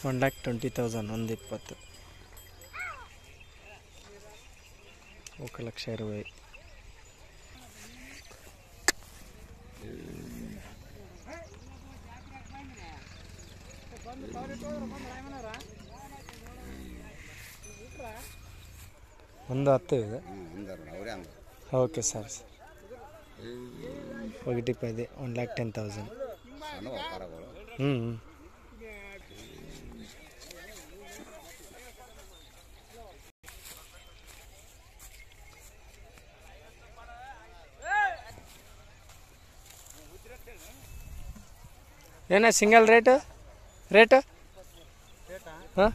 1,20,000 120 1,20,000 ಒಂದು 10 ಇದೆ. Okay sir. 1,10,000 1,10,000. ಏನ ಸಿಂಗಲ್ ರೇಟ್ ಹಾಂ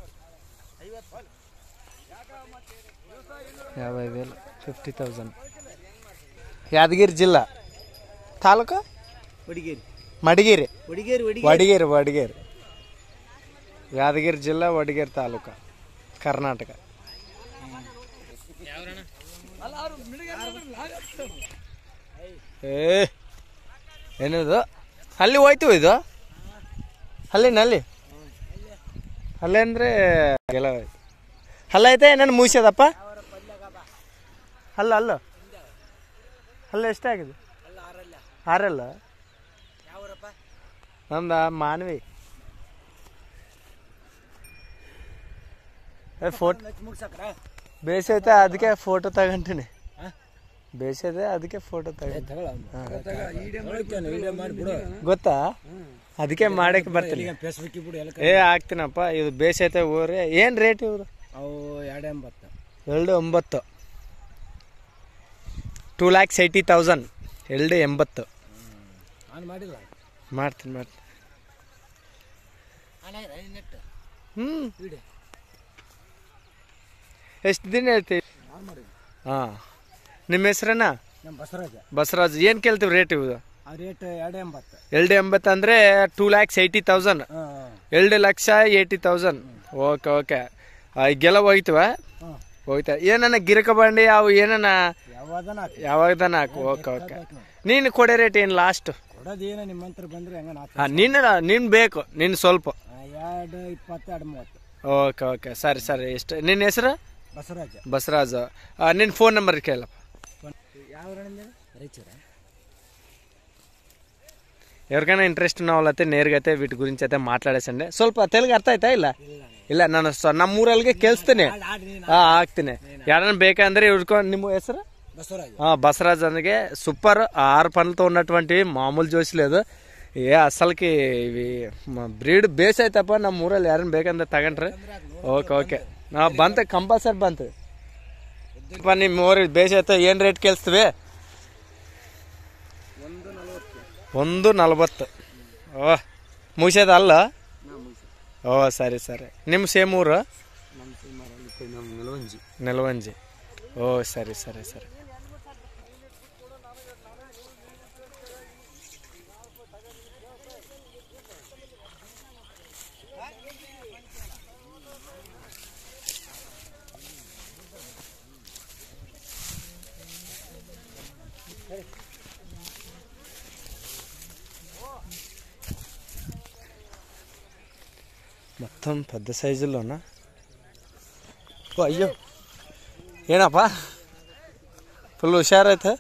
50,000 50,000. ಯಾದಗಿರಿ ಜಿಲ್ಲಾ ತಾಲೂಕು ಮಡಿಗೇರಿ ವಡಗೇರಿ ಯಾದಗಿರಿ ಜಿಲ್ಲಾ ವಡಗೇರಿ ತಾಲೂಕು ಕರ್ನಾಟಕ. ಏನಿದು ಅಲ್ಲಿ ಹೋಯ್ತು ಇದು ಅಲ್ಲಿ ಅಂದರೆ ಎಲ್ಲ ಹಲ್ಲ ಐತೆ ಏನೇನು ಮೂಸ್ಯದಪ್ಪ ಅಲ್ಲ ಎಷ್ಟಾಗಿದೆ 6 ನಮ್ದ ಮಾನವಿ ಫೋಟೋ ಬೇಸೈತೆ ಅದಕ್ಕೆ ಫೋಟೋ ತಗೊಂತೀನಿ ಬೇಸೈತೆ ಅದಕ್ಕೆ ಫೋಟೋ ಗೊತ್ತಾ ಅದಕ್ಕೆ ಮಾಡಕ್ಕೆ ಬರ್ತೀನಿ ಆಗ್ತೀನಪ್ಪ ಇದು ಬೇಸೈತೆ ಊರೇ ಏನು ರೇಟ್ ಇವರು 2,80 2,80,000 2,80 ಮಾಡ್ತೀನಿ ಎಷ್ಟು ದಿನ ಹೇಳ್ತೀವಿ ಹಾಂ ನಿಮ್ಮ ಹೆಸ್ರನ್ನ ಬಸವರಾಜ್ ಏನು ಕೇಳ್ತೀವಿ ರೇಟ್ ಇವು ರೇಟ್ 2,80 ಅಂದರೆ 2,80,000 2,80,000 ಓಕೆ ಈಗೆಲ್ಲ ಹೋಯ್ತವ ಹೋಯ್ತಾ ಏನನ್ನ ಗಿರಕ ಬಂಡಿ ಅವು ಏನನ್ನ ಯಾವಾಗದನ ಹಾಕು ಓಕೆ ನೀನು ಕೊಡೋ ರೇಟ್ ಏನು ಲಾಸ್ಟ್ ನೀನು ಬೇಕು ನೀನು ಸ್ವಲ್ಪ 2,20 ಓಕೆ ಸರಿ ಎಷ್ಟು ನಿನ್ನ ಹೆಸರು ಬಸವರಾಜ್ ನಿನ್ನ ಫೋನ್ ನಂಬರ್ ಕೇಳಪ್ಪ ఎవరికైనా ఇంట్రెస్ట్ ఉన్న వాళ్ళైతే నేరుగా అయితే వీటి గురించి అయితే మాట్లాడేసండి ಸ್ವಲ್ಪ తెలుగు ಅರ್ಥ ಆಯ್ತಾ ಇಲ್ಲ ನಾನು ನಮ್ಮೂರಲ್ಲಿಗೆ ಕೇಳಿಸ್ತೇನೆ ಆಗ್ತೀನಿ ಯಾರನ್ನ ಬೇಕಂದ್ರೆ ఇవ్వకో ನಿಮ್ಮ ಹೆಸರು బసవరాజ్ అందుకే సూపర్ 6 పనులతో ఉన్నటువంటి మామూలు జోసి లేదు అసలుకి ఇవి బ్రీడ్ బేస్ అయితేప ನಮ್ಮ ಊರಲ್ಲಿ ಯಾರನ್ನ ಬೇಕಂದ್ರೆ ತಗೊಂಡ್ರಿ ಓಕೆ ಬಂತ ಕಂಪಲ್ಸರಿ ಬಂತು ನಿಮ್ಮ ಊರಿಗೆ ಬೇಸ್ ಐತೆ ಏನು ರೇಟ್ ಕೇಳಿಸ್ತೀವಿ 1,40 ಮುಗಿಸೋದ ಅಲ್ಲ ಸರಿ ನಿಮ್ಮ ಸೇಮ್ ಊರು ನೆಲವಂಜಿ ಸರಿ మొత్తం పెద్ద సైజుల్లోనా అయ్యో ಏನಪ್ಪ ಫುಲ್ ಹುಷಾರೈತೆ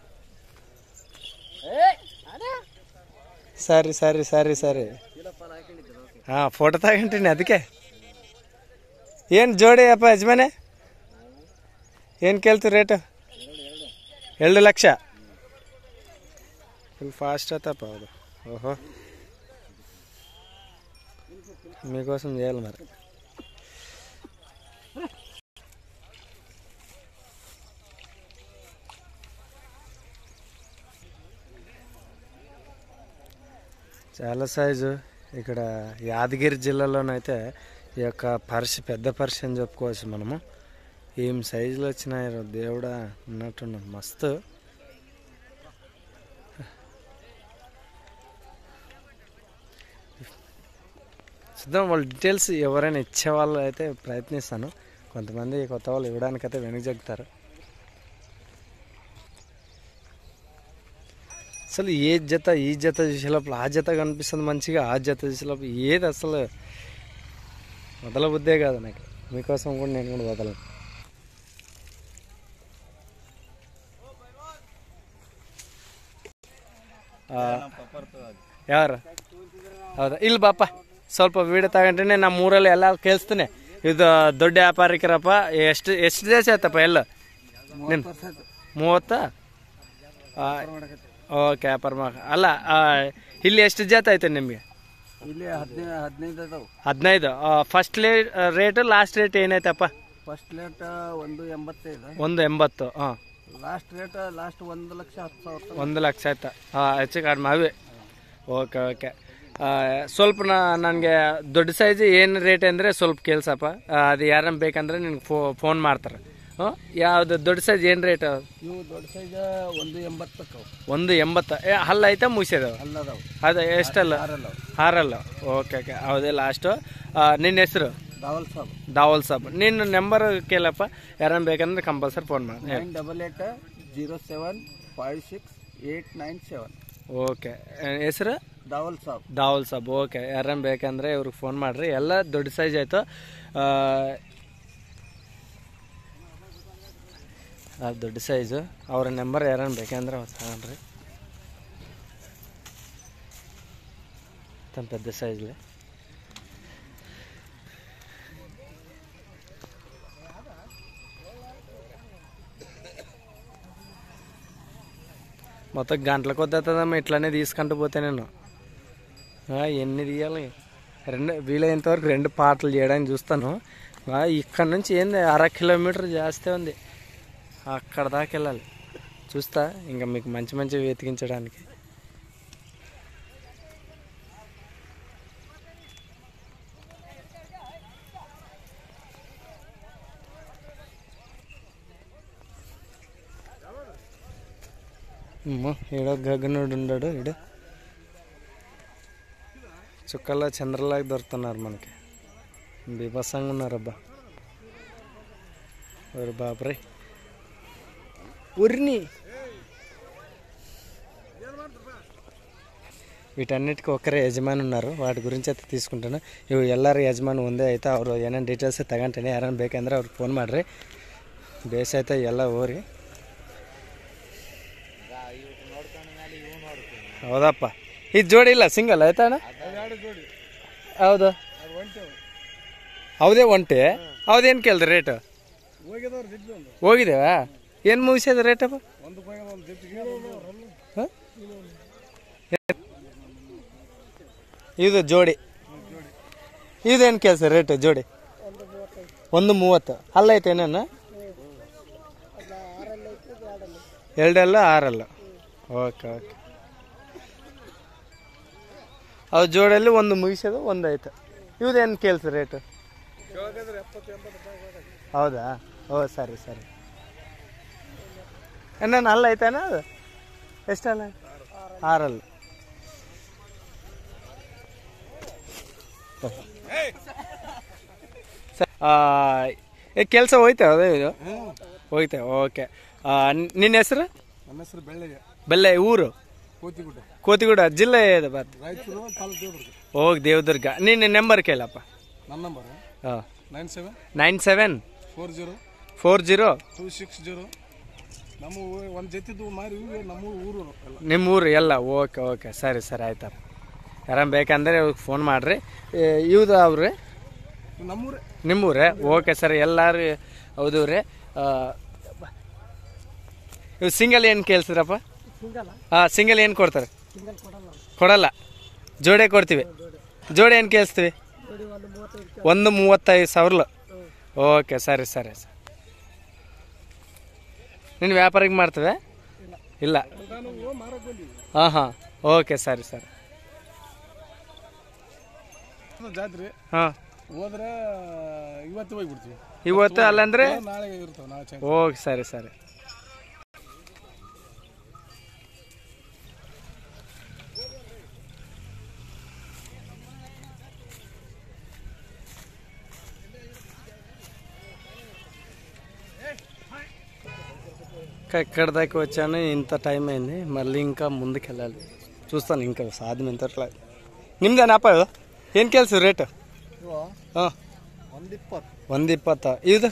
ಸರಿ ಹಾಂ ಫೋಟೋ ತಗೊಂತೀನಿ ಅದಕ್ಕೆ ಏನು ಜೋಡಿ ಅಪ್ಪ ಯಜಮಾನೆ ಏನು ಕೇಳ್ತೀವಿ ರೇಟು 2 ಲಕ್ಷ ಫುಲ್ ಫಾಸ್ಟ್ అవుతాప ಅದು ఓహో మీకోసం చేయాలి మరి చాలా సైజు ఇక్కడ యాదగిరి జిల్లాలోనైతే ఈ యొక్క పెద్ద పర్షి అని చెప్పుకోవచ్చు మనము ఏం సైజులు వచ్చినాయి దేవుడా ఉన్నట్టున్నాం మస్తు చూద్దాం వాళ్ళ డీటెయిల్స్ ఎవరైనా ఇచ్చే వాళ్ళు అయితే ప్రయత్నిస్తాను కొంతమంది కొత్త వాళ్ళు ఇవ్వడానికైతే వెనక్కి జగ్గుతారు అసలు ఏ జత ఈ జత చూసేలోపల ఆ జత కనిపిస్తుంది మంచిగా ఆ జత చూసేలోపల ఏది అసలు వదల బుద్ధే కాదు నాకు, మీకోసం కూడా నేను కూడా వదలను. ಯಾರು ಹೌದಾ ಇಲ್ಲ ಬಾಪ ಸ್ವಲ್ಪ ವೀಡಿಯೋ ತಗೊಂಡ್ರೆ ನಮ್ಮ ಊರಲ್ಲಿ ಎಲ್ಲ ಕೇಳಿಸ್ತಾನೆ. ಇದು ದೊಡ್ಡ ವ್ಯಾಪಾರಿಕರಪ್ಪ. ಎಷ್ಟು ದೇಶ ಆಯ್ತಪ್ಪ ಎಲ್ಲ ನಿಮ್ 30? ಓಕೆ ವ್ಯಾಪಾರ ಅಲ್ಲ, ಇಲ್ಲಿ ಎಷ್ಟು ಜಾತಿ ಆಯ್ತು ನಿಮಗೆ? ಇಲ್ಲಿ 15. 15. ಫಸ್ಟ್ ರೇಟ್ ಲಾಸ್ಟ್ ರೇಟ್ ಏನಾಯ್ತಪ್ಪ? First rate 185. 180. ಹಾಂ. Last rate last 1,10,000. 1 ಲಕ್ಷ ಆಯ್ತಾ? ಹೆಚ್ಚು ಕಡಿಮೆ ಅವೆ. Okay okay. ಸ್ವಲ್ಪ ನನಗೆ ದೊಡ್ಡ ಸೈಜ್ ಏನು ರೇಟ್ ಅಂದರೆ ಸ್ವಲ್ಪ ಕೇಳ್ಸಪ್ಪ. ಅದು ಯಾರನ್ನ ಬೇಕಂದ್ರೆ ನಿನ್ಗೆ ಫೋನ್ ಮಾಡ್ತಾರೆ. ಹಾಂ, ಯಾವುದು ದೊಡ್ಡ ಸೈಜ್ ಏನು ರೇಟ್? ಇವು ದೊಡ್ಡ ಸೈಜ್ 180. 180. ಹಲ್ಲ ಐತಾ ಮುಗಿಸಿದವು? ಅಲ್ಲದವು. ಅದು ಎಷ್ಟಲ್ಲ? 6. Okay okay. ಹೌದೇ ಲಾಸ್ಟು. ನಿನ್ನ ಹೆಸರು? ದಾವಲ್ ಸಾಬ್. ನಿನ್ನ ನಂಬರ್ ಕೇಳಪ್ಪ, ಯಾರನ್ನ ಬೇಕಂದ್ರೆ ಕಂಪಲ್ಸರಿ ಫೋನ್ ಮಾಡಿ. 9880756897. ಓಕೆ. ಹೆಸರು? ದಾವಲ್ ಸಾಬ್. ಓಕೆ. ಯಾರನ್ನ ಬೇಕಂದ್ರೆ ಇವ್ರಿಗೆ ಫೋನ್ ಮಾಡಿರಿ. ಎಲ್ಲ ದೊಡ್ಡ ಸೈಜ್ ಆಯಿತು. ದೊಡ್ಡ ಸೈಜು. ಅವ್ರ ನಂಬರ್ ಯಾರನ್ನ ಬೇಕಂದ್ರೆ ಅವ್ರು ತಗೊಂಡ್ರಿ. ಪೆದ್ದ ಸೈಜ್ಲೆ మొత్తం గంటల కొద్ది అవుతుందమ్మా. ఇట్లానే తీసుకుంటూ పోతే నేను ఎన్ని తీయాలి? వీలైనంత వరకు 2 పాటలు చేయడానికి చూస్తాను. ఇక్కడ నుంచి ఏంది 1/2 కిలోమీటర్ జాస్తి ఉంది, అక్కడ దాకా వెళ్ళాలి. చూస్తా ఇంకా మీకు మంచి మంచి వెతికించడానికి. ఈడో గగనుడు ఉన్నాడు. ఈడు చుక్కల్లో చంద్రలాగా దొరుకుతున్నారు మనకి. బీభత్సంగా ఉన్నారబ్బా. ఒరు బాబరే ఉరిని. వీటన్నిటికీ ఒక్కరే యజమాని ఉన్నారు. వాటి గురించి అయితే తీసుకుంటాను. ಇವು ಎಲ್ಲರ ಯಜಮಾನ್ ಒಂದೇ ಆಯ್ತಾ. ಅವರು ಏನೇನು ಡೀಟೇಲ್ಸ್ ತಗೊಂತೇನೆ. ಯಾರನ್ನ ಬೇಕಂದ್ರೆ ಅವ್ರಿಗೆ ಫೋನ್ ಮಾಡಿರಿ. ಬೇಸಾಯ್ತಾ ಎಲ್ಲ ಹೋರಿ. ಹೌದಪ್ಪ. ಇದು ಜೋಡಿ ಇಲ್ಲ, ಸಿಂಗಲ್ ಆಯ್ತಾ ಅಣ್ಣ? ಹೌದು. ಹೌದೇ ಒಂಟೆ. ಹೌದೇನು ಕೇಳಿದ್ರಿ ರೇಟು? ಹೋಗಿದ್ದೇವಾ? ಏನು ಮುಗಿಸ್ಯದ ರೇಟಪ್ಪ? ಇದು ಜೋಡಿ. ಇದೇನು ಕೆಲಸ ರೇಟು ಜೋಡಿ? 130. ಅಲ್ಲ ಐತೆ ಏನೇನು? 2 6. Okay okay. ಅವು ಜೋಡಿಯಲ್ಲಿ 1 ಮುಗಿಸೋದು 1 ಆಯ್ತು. ಇವ್ದೇನು ಕೆಲಸ ರೇಟು? ಹೌದಾ? ಓ ಸರಿ ಸರಿ. ಏನೇನು ಅಲ್ಲ ಐತಾನ? ಅದು ಎಷ್ಟಲ್ಲ? 6. ಕೆಲಸ ಹೋಯ್ತಾ? ಅದೇ ಇದು ಹೋಯ್ತಾ? ಓಕೆ. ನಿನ್ನ ಹೆಸರು? ನನ್ನ ಹೆಸರು ಬೆಳ್ಳೆ. ಊರು? ಕೋತಿಗುಡ. ಜಿಲ್ಲೆ ಇದು ಬರ್ತ? ರಾಯಚೂರು ತಾಲೂಕು. ಹೋಗಿ ದೇವದುರ್ಗ. ನಿನ್ನ ನಂಬರ್ ಕೇಳಪ್ಪ. ನನ್ನ ನಂಬರ್ 97 40 260. ನಮ್ಮ ಒಂದು ಜೊತೆದು ಮಾರಿ ನಮ್ಮ ಊರು. ನಿಮ್ಮ ಊರು ಎಲ್ಲ? Okay okay. ಸರಿ ಸರಿ ಆಯ್ತಪ್ಪ. ಯಾರನ್ನ ಬೇಕಂದ್ರೆ ಅವ್ರಿಗೆ ಫೋನ್ ಮಾಡಿರಿ. ಇವ್ದು ಅವ್ರಿ? ನಮ್ಮೂರೇ. ನಿಮ್ಮೂರೇ? Okay sir. ಎಲ್ಲರೂ ಹೌದು ರೀ. ಇವು ಸಿಂಗಲ್ ಏನು ಕೇಳ್ಸಿದ್ರಪ್ಪ? ಹಾಂ, ಸಿಂಗಲ್ ಏನು ಕೊಡ್ತಾರೆ? ಕೊಡಲ್ಲ. ಜೋಡೆ ಕೊಡ್ತೀವಿ. ಜೋಡಿ ಏನು ಕೇಳಿಸ್ತೀವಿ? 135,000. ಓಕೆ ಸರಿ ಸರಿ ಸರ್. ನೀನು ವ್ಯಾಪಾರಿಗೆ ಮಾಡ್ತೇವೆ? ಇಲ್ಲ. ಹಾಂ ಹಾಂ. ಓಕೆ ಸರಿ ಸರಿ. ಜಾತ್ರೆ ಹಾಂ ಹೋದ್ರೆ ಇವತ್ತು ಹೋಗ್ಬಿಡ್ತೀವಿ. ಇವತ್ತು ಅಲ್ಲಂದ್ರೆ ನಾಳೆ ಇರ್ತಾವೆ. ನಾಳೆ. ಓಕೆ ಸರಿ ಸರಿ. ఎక్కడ దాకా వచ్చాను. ఇంత టైం అయింది. మళ్ళీ ఇంకా ముందుకు వెళ్ళాలి. చూస్తాను ఇంకా సాధ్యం ఎంతట్లా. నిమ్దేనాప? ಏನು ಕೆಲಸ ರೇಟ್? 120 ಇದು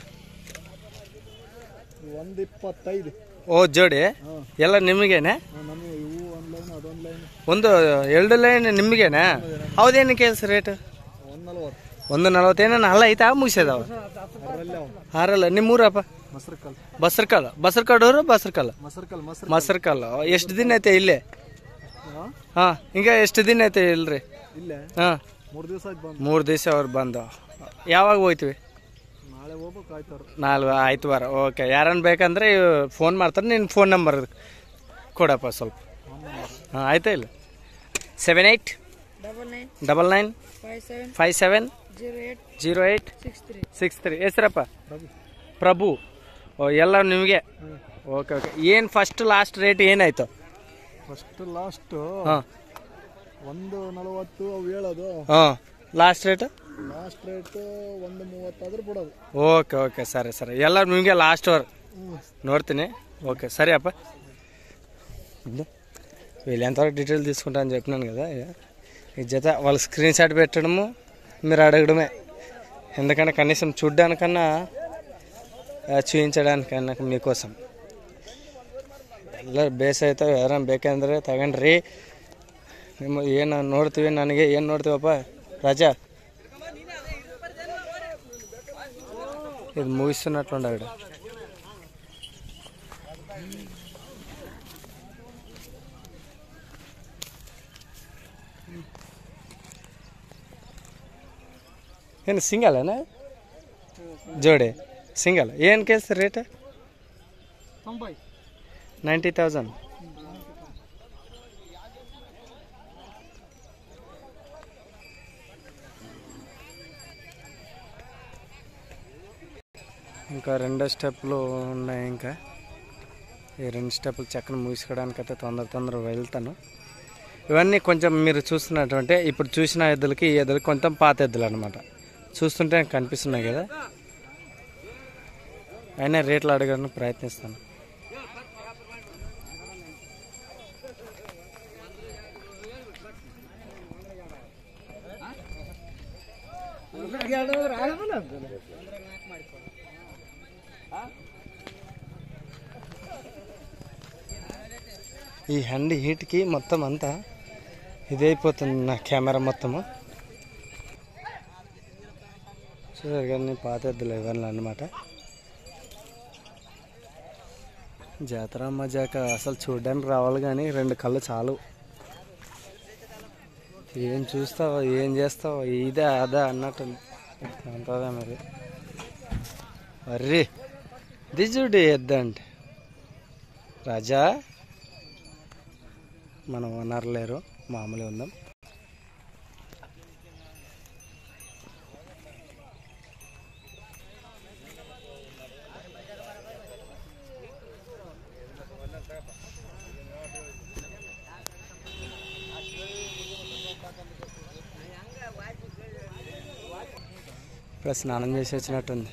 125. ಓ ಜೋಡಿ ಎಲ್ಲ ನಿಮಗೇನೆ ನಮಗೆ ಇವು ಒಂದು ಲೈನ್ ಅದೊಂದು ಲೈನ್ ಒಂದು 2 ಲೈನ್ ನಿಮಗೇನೆ ಹೌದೇನು ಕೇಳ್ಸ ರೇಟ್ 140 ಏನೇನು ಹಲ್ಲ ಐತಾ ಮುಗಿಸ್ಯದಾವ ಹಾರಲ್ಲ ನಿಮ್ಮೂರಪ್ಪ ಬಸರ್ಕಾಡವ್ರು ಮಸರ್ಕಲ್ ಎಷ್ಟು ದಿನ ಐತೆ ಇಲ್ಲೇ ಹಾ ಹಿಂಗ ಎಷ್ಟು ದಿನ ಐತೆ ಇಲ್ರಿ ಇಲ್ಲೇ ಹಾ 3 ದಿವಸ ಆಯ್ತು ಬಂದು 3 ದಿವಸ ಅವ್ರು ಬಂದು ಯಾವಾಗ ಹೋಯ್ತಿವಿ ನಾಳೆ ಹೋಗ್ಬೇಕು ಆಯ್ತಾರ ನಾಲ್ಕು ಆಯ್ತವಾರ ಓಕೆ ಯಾರನ್ನ ಬೇಕಂದ್ರೆ ಫೋನ್ ಮಾಡ್ತಾರೆ ನಿನ್ನ ಫೋನ್ ನಂಬರ್ ಕೊಡಪ್ಪ ಸ್ವಲ್ಪ ಹಾಂ ಆಯ್ತಾ ಇಲ್ಲ 789957570863 ಹೆಸರಪ್ಪ ಪ್ರಭು ಓ ಎಲ್ಲ ನಿಮಗೆ ಓಕೆ ಓಕೆ ಏನು ಫಸ್ಟ್ ಲಾಸ್ಟ್ ರೇಟ್ ಏನಾಯ್ತು ಫಸ್ಟ್ ಲಾಸ್ಟ್ ಹಾಂ 140 ಅವು ಹೇಳೋದು ಹಾಂ ಲಾಸ್ಟ್ ರೇಟ್ 130 ಆದ್ರೆ ಬಿಡೋದು ಓಕೆ ಓಕೆ ಸರಿ ಎಲ್ಲ ನಿಮಗೆ ಲಾಸ್ಟ್ ಅವರ್ ನೋಡ್ತೀನಿ ఓకే సరే అప్ప వీళ్ళు ఎంతవరకు డీటెయిల్ తీసుకుంటా అని చెప్పినాను కదా ఈ జత వాళ్ళ స్క్రీన్ షాట్ పెట్టడము మీరు అడగడమే ఎందుకంటే కనీసం చూడ్డానికన్నా చూపించడానికన్నా మీకోసం ಎಲ್ಲ ಬೇಸ ಆಯ್ತಾವೆ ಯಾರನ್ನ ಬೇಕಂದ್ರೆ ತಗೊಂಡ್ರಿ ನಿಮ್ಮ ಏನು ನೋಡ್ತೀವಿ ನನಗೆ ಏನು ನೋಡ್ತೀವಪ್ಪ ರಾಜಾ ఇది ముగిస్తున్నట్లుండ ఇక్కడ ಏನು ಸಿಂಗಲ್ ಅಣ್ಣ ಜೋಡಿ ಸಿಂಗಲ್ ಏನು ಕೇಳ್ಸ ರೇಟ್ 90,000 ఇంకా 2 స్టెప్లు ఉన్నాయి ఇంకా ఈ 2 స్టెప్లు చక్కని ముగిసుకోవడానికైతే తొందర వెళ్తాను ఇవన్నీ కొంచెం మీరు చూస్తున్నటువంటి ఇప్పుడు చూసిన ఎద్దులకి ఈ ఎద్దులకి కొంచెం పాత ఎద్దులు అనమాట చూస్తుంటే కనిపిస్తున్నాయి కదా అయినా రేట్లు అడగడానికి ప్రయత్నిస్తాను ఈ హ్యాండ్ హీట్కి మొత్తం అంతా ఇదైపోతుంది నా కెమెరా మొత్తము చూసారు కానీ పాత ఎద్దులు ఇవన్నీ అన్నమాట జాతర మజాక అసలు చూడడానికి రావాలి కానీ 2 కళ్ళు చాలు ఏం చూస్తావో ఏం చేస్తావో ఇదే అదా అన్నట్టుంది అంతదా మరి అర్రీ దిజుడి ఎద్దంటే రాజా మనం ఓనర్ లేరు మామూలు ఉందాం ఇప్పుడు స్నానం చేసి వచ్చినట్టుంది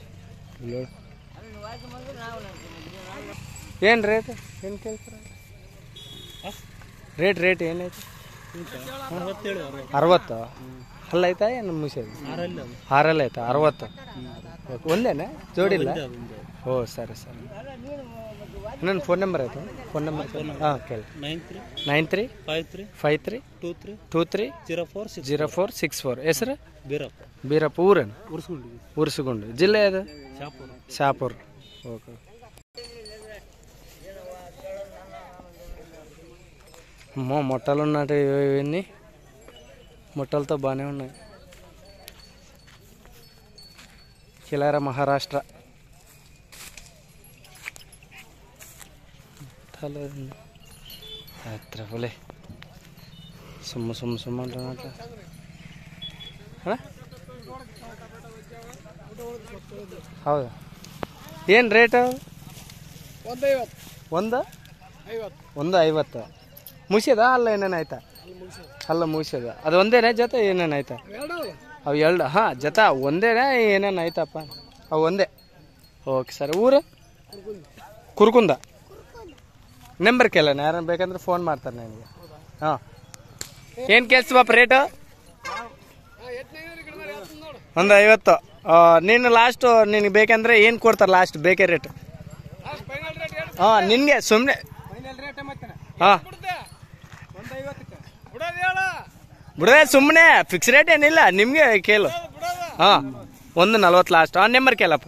ఏం రేట్ ఏం కేಳ್ತಾರೆ ರೇಟ್ ಏನೈತೆ 60 ಅಲ್ಲೈತಾ ಏನು ಮುಗಿಸೋದು 6 ಆಯ್ತಾ 60 ಓಕೆ ಒಂದೇನಾ ಜೋಡಿಲ್ಲ ಓ ಸರಿ ನನ್ನ ಫೋನ್ ನಂಬರ್ ಆಯ್ತು ಫೋನ್ ನಂಬರ್ ಹಾಂ ಕೇಳಿ 9353230464 ಹೆಸರು ಬೀರಪ್ಪ ಊರೇನು ಉರ್ಸುಗುಂಡು ಜಿಲ್ಲೆ ಅದು ಶಾಪುರ್ ಓಕೆ అమ్మో మొట్టలు ఉన్నట్టు ఇవన్నీ మొట్టలతో బాగానే ఉన్నాయి కిలార మహారాష్ట్ర ಹತ್ರಲೆ ಸುಮ್ಮ ಅಂಟ ಹೌದಾ ಏನು ರೇಟ್ 150 ಮುಗಿಸ್ಯದ ಅಲ್ಲ ಏನೇನಾಯ್ತಾ ಅಲ್ಲ ಮುಗಿಸ್ಯದ ಅದು ಒಂದೇನೇ ಜೊತೆ ಏನೇನಾಯ್ತಾ ಅವು 2 ಹಾಂ ಜೊತೆ ಒಂದೇನೇ ಏನೇನಾಯ್ತಪ್ಪ ಅವು ಒಂದೇ ಓಕೆ ಸರ್ ಊರು ಕುರ್ಕುಂದ ನಂಬರ್ ಕೇಳೋಣ ಯಾರನ್ನ ಬೇಕಂದ್ರೆ ಫೋನ್ ಮಾಡ್ತಾರೆ ನನಗೆ ಹಾಂ ಏನು ಕೇಳ್ತೀವಪ್ಪ ರೇಟು 150 ನೀನು ಲಾಸ್ಟ್ ನಿನಗೆ ಬೇಕಂದ್ರೆ ಏನು ಕೊಡ್ತಾರೆ ಲಾಸ್ಟ್ ಬೇಕೇ ರೇಟ್? ಹಾಂ ನಿನಗೆ ಸುಮ್ಮನೆ ಹಾಂ ಬಿಡದೆ ಸುಮ್ಮನೆ ಫಿಕ್ಸ್ ರೇಟ್ ಏನಿಲ್ಲ ನಿಮಗೆ ಕೇಳು. ಹಾಂ 140 ಲಾಸ್ಟ್. ನೆಂಬರ್ ಕೇಳಪ್ಪ.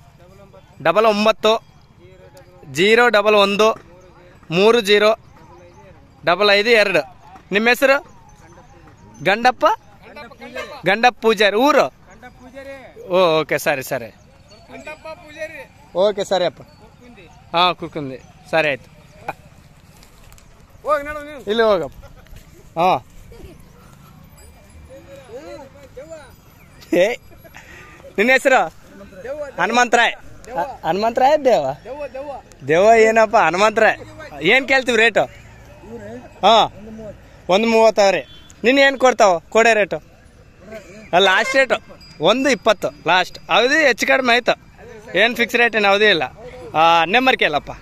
99 011 30 55 2. ನಿಮ್ಮ ಹೆಸರು? ಗಂಡಪ್ಪ ಪೂಜಾರಿ. ಊರು? ಓಕೆ ಸರಿ ಓಕೆ ಸರಿ ಅಪ್ಪ. ಹಾಂ ಕುರ್ಕುಂದಿ. ಸರಿ ಆಯ್ತು. ಇಲ್ಲಿ ಹೋಗಪ್ಪ. ಹಾಂ ಏ ನಿನ್ನ ಹೆಸರು? ಹನುಮಂತರಾಯ್. ದೇವ ಏನಪ್ಪ ಹನುಮಂತರಾಯ್. ಏನು ಕೇಳ್ತೀವಿ ರೇಟು? ಹಾಂ 130 ರೀ. ನೀನು ಏನು ಕೊಡ್ತಾವ ಕೊಡೆ ರೇಟು? Last rate 120 last. ಅವಧಿ ಹೆಚ್ಚು ಕಡಿಮೆ ಆಯ್ತು. ಏನು ಫಿಕ್ಸ್ ರೇಟ್ ಏನು ಅವಧಿ ಇಲ್ಲ. ನಂಬರ್ ಕೇಳಪ್ಪ.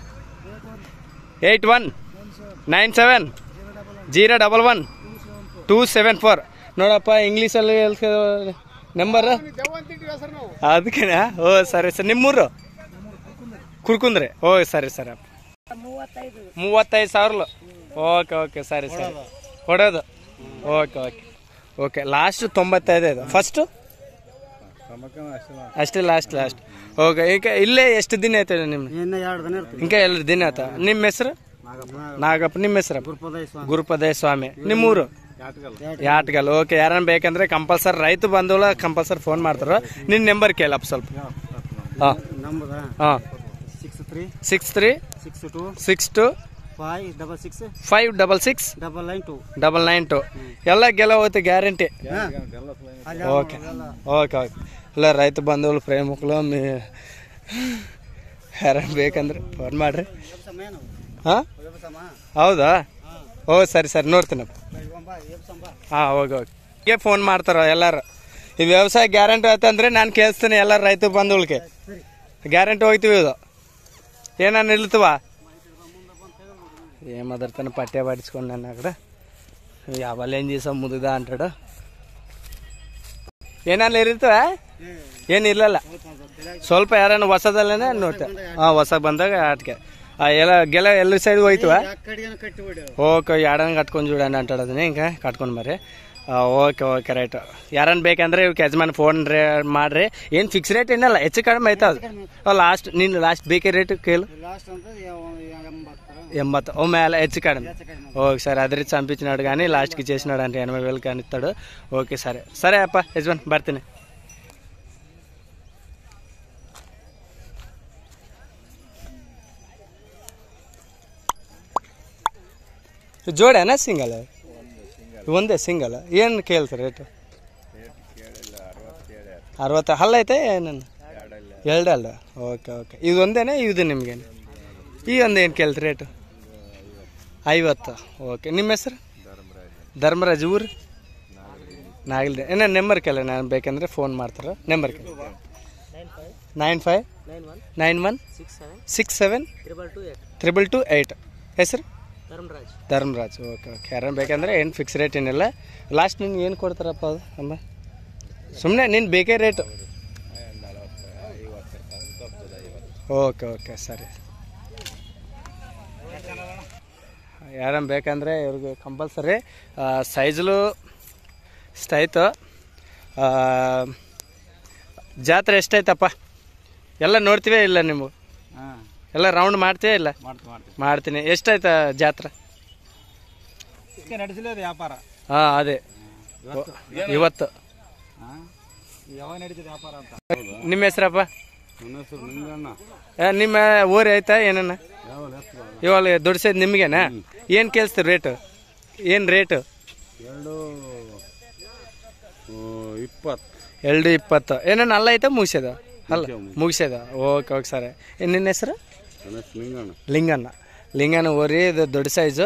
8197 011 274. ನೋಡಪ್ಪ ಇಂಗ್ಲೀಷಲ್ಲಿ ನಂಬರ್ ಅದಕ್ಕೇನಾ? ಓ ಸರಿ. ನಿಮ್ಮೂರು? ಕುರ್ಕುಂದ್ರಿ. ಓ ಸರಿ ಅಪ್ಪ. 35,000. ಓಕೆ ಸರಿ ಕೊಡೋದು. ಓಕೆ ಲಾಸ್ಟ್ 95 ಇದು. ಫಸ್ಟು ಅಷ್ಟೇ ಲಾಸ್ಟ್. ಓಕೆ ಈಗ ಇಲ್ಲೇ ಎಷ್ಟು ದಿನ ಆಯ್ತು ನಿಮ್ಗೆ? ఇంకా 2 ದಿನ ಆಯ್ತಾ? ನಿಮ್ಮ ಹೆಸರು? ನಾಗಪ್ಪ. ನಿಮ್ಮ ಹೆಸರು? ಗುರುಪದಯ ಸ್ವಾಮಿ. ನಿಮ್ಮೂರು? ಯಾಟ್ಗಲ್. ಓಕೆ ಯಾರನ್ನ ಬೇಕಂದ್ರೆ ಕಂಪಲ್ಸರಿ ರೈತ ಬಂದವಲ್ಲ ಕಂಪಲ್ಸರಿ ಫೋನ್ ಮಾಡ್ತಾರ. ನಿನ್ನ ನಂಬರ್ ಕೇಳಪ್ಪ ಸ್ವಲ್ಪ. ಹಾಂ 63 62 566 992. ಎಲ್ಲ ಗೆಲ್ಲ ಹೋಯ್ತು ಗ್ಯಾರಂಟಿ. ಓಕೆ ಎಲ್ಲ ರೈತ ಬಂದವಳು ಪ್ರೇಮಕ್ಕಳು ಯಾರನ್ನ ಬೇಕಂದ್ರೆ ಫೋನ್ ಮಾಡ್ರಿ. ಹಾಂ ಹೌದಾ? ಓ ಸರಿ ನೋಡ್ತೀನಪ್ಪ. ಹಾಂ ಓಕೆ ಫೋನ್ ಮಾಡ್ತಾರ ಎಲ್ಲಾರು. ಈ ವ್ಯವಸಾಯ ಗ್ಯಾರಂಟಿ ಆಯ್ತಂದ್ರೆ ನಾನು ಕೇಳಿಸ್ತೀನಿ ಎಲ್ಲಾರು ರೈತ ಬಂದವಳಿಗೆ ಗ್ಯಾರಂಟಿ ಹೋಗ್ತೀವಿ. ಇದು ಏನಾನು ನಿಲ್ತವ ಏನ್ ಮಾತಾಡ್ತಾನೆ ಪಠ್ಯ ಬಾಡಿಸ್ಕೊಂಡು ನನ್ನ ಕಡೆ ಯಾವಲ್ಲ ಏನು ದಿವಸ ಮುದುದ ಅಂಟಾಡು ಏನಾರು ಇರ್ತವ ಏನು ಇರಲ್ಲ. ಸ್ವಲ್ಪ ಯಾರನ್ನ ಹೊಸದಲ್ಲೇ ನೋಡ್ತೇವೆ. ಹಾಂ ಹೊಸ ಬಂದಾಗ ಆಟಕ್ಕೆ ಎಲ್ಲ ಗೆಲ್ಲ ಎಲ್ಲ ಸೈಡ್ ಹೋಯ್ತವ. ಓಕೆ ಎರಡನ್ನ ಕಟ್ಕೊಂಡು ಜೋಡಣ ಅಂಟಾಡೋದನ್ನ ಹಿಂಗೆ ಕಟ್ಕೊಂಡು ಬರ್ರಿ. Okay right. ಯಾರನ್ನ ಬೇಕಂದ್ರೆ ಇವಕ್ಕೆ ಯಜಮಾನ್ ಫೋನ್ ಮಾಡ್ರಿ. ಏನು ಫಿಕ್ಸ್ ರೇಟ್ ಏನಲ್ಲ ಹೆಚ್ಚು ಕಡಿಮೆ ಆಯ್ತು. ಅದು ಲಾಸ್ಟ್ ನೀನು ಲಾಸ್ಟ್ ಬೇಕೇ ರೇಟ್ ಕೇಳು. 80 ఓ మేళ హెచ్చు కడండి. ఓకే సరే అదే చంపించినాడు కానీ లాస్ట్కి చేసినాడు అంటే 80,000 కానీ ఇస్తాడు. ఓకే సరే అప్ప యజమాన్ ಬರ್ತೀನಿ. ಜೋಡೇನಾ ಸಿಂಗಲ್? ಒಂದೇ ಸಿಂಗಲ್. ಏನು ಕೇಳ್ತಾರೆ ರೇಟು? 60. ಹಲ್ಲೈತೆ ಏನನ್ನ? 2 ಓಕೆ ಇದು ಒಂದೇನಾ? ಇದು ನಿಮ್ಗೇನು? ಈ ಒಂದು ಏನು ಕೇಳ್ತೀರಿ ರೇಟು? 50. ಓಕೆ ನಿಮ್ಮ ಹೆಸರು? ಧರ್ಮರಾಜ್. ಊರು? ನಾಗಲ್ರಿ. ಏನೋ ನಂಬರ್ ಕೇಳ ನಾನು ಬೇಕಂದ್ರೆ ಫೋನ್ ಮಾಡ್ತಾರೆ. ನಂಬರ್ ಕೇಳಿ 95 91 67 222 ಹೆಸರು? ಧರ್ಮರಾಜ್. ಓಕೆ ಯಾರನ್ನ ಬೇಕಂದ್ರೆ ಏನು ಫಿಕ್ಸ್ ರೇಟ್ ಏನಿಲ್ಲ. ಲಾಸ್ಟ್ ನಿನ್ಗೆ ಏನು ಕೊಡ್ತಾರಪ್ಪ ಅದು ಅಮ್ಮ? ಸುಮ್ಮನೆ ನೀನು ಬೇಕೇ ರೇಟು. ಓಕೆ ಸರಿ. ಯಾರನ್ನ ಬೇಕಂದ್ರೆ ಇವ್ರಿಗೆ ಕಂಪಲ್ಸರಿ ಸೈಜಲು ಇಷ್ಟಾಯ್ತು. ಜಾತ್ರೆ ಎಷ್ಟಾಯ್ತಪ್ಪ? ಎಲ್ಲ ನೋಡ್ತೀವಿ ಇಲ್ಲ ನೀವು? ಎಲ್ಲ ರೌಂಡ್ ಮಾಡ್ತೀವಿ ಇಲ್ಲ? ಮಾಡ್ತೀನಿ. ಎಷ್ಟಾಯ್ತ ಜಾತ್ರೆ? ವ್ಯಾಪಾರ ಹಾಂ ಅದೇ ಇವತ್ತು. ನಿಮ್ಮ ಹೆಸರಪ್ಪ? ನಿಮ್ಮ ಊರು ಆಯ್ತಾ ಏನನ್ನ? ಇವಾಗ ದುಡ್ಸೋದು ನಿಮ್ಗೇನಾ? ಏನು ಕೇಳಿಸ್ತೀರಿ ರೇಟು? ಏನು ರೇಟು? 220. ಏನೇನು ಅಲ್ಲ ಐತಾ ಮುಗಿಸ್ಯದ? ಅಲ್ಲ ಮುಗಿಸ್ಯದ. ಓಕೆ ಸರಿ. ನಿನ್ನ ಹೆಸರು? ಲಿಂಗಣ್ಣ ಓರಿ. ಇದು ದೊಡ್ಡ ಸೈಜು.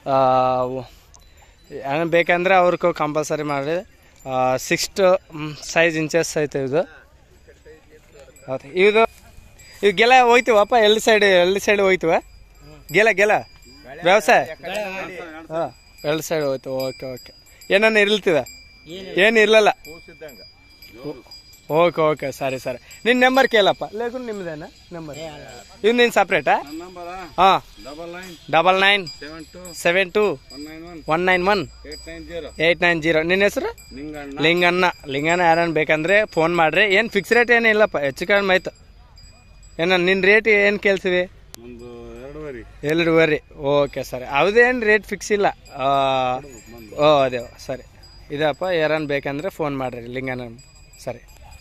ಏನು ಬೇಕಂದ್ರೆ ಅವ್ರಿಗೆ ಕಂಪಲ್ಸರಿ ಮಾಡಿ 6 ಸೈಜ್ ಇಂಚಸ್ ಐತೆ ಇದು. ಹೌದು ಇವಾಗೆಲ್ಲ ಹೋಯ್ತೀವಪ್ಪ. ಎಲ್ಲಿ ಸೈಡ್ ಹೋಯ್ತೀವ ಗೆಲ್ಲ ವ್ಯವಸಾಯ? ಹಾಂ 2 ಸೈಡ್ ಹೋಯ್ತು. ಓಕೆ ಏನನ್ನ ಇರ್ಲ್ತಿದ? ಏನು ಇರಲ್ಲ. ಓಕೆ ಓಕೆ ಸರಿ ಸರಿ ನಿನ್ನ ನಂಬರ್ ಕೇಳಪ್ಪ లేకుంటే ನಿಮ್ಮದೇನಾ ನಂಬರ್ ಇದು ನೀನು ಸಪ್ರೇಟಾ ಹಾಂ 9972 ನಿನ್ನ ಹೆಸರು ಲಿಂಗಣ್ಣ ಯಾರನ್ನ ಬೇಕಂದ್ರೆ ಫೋನ್ ಮಾಡ್ರಿ ಏನು ಫಿಕ್ಸ್ ರೇಟ್ ಏನಿಲ್ಲಪ್ಪ ಹೆಚ್ಚು ಕಡಿಮೆ ಆಯ್ತು ಏನ ನಿನ್ನ ರೇಟ್ ಏನು ಕೇಳ್ತೀವಿ 2.5 ಓಕೆ ಸರಿ ಅದೇನು ರೇಟ್ ಫಿಕ್ಸ್ ಇಲ್ಲ ಅದೇ ಸರಿ ಇದಪ್ಪ ಯಾರನ್ನ ಬೇಕಂದ್ರೆ ಫೋನ್ ಮಾಡ್ರಿ ಲಿಂಗಣ್ಣ ಸರಿ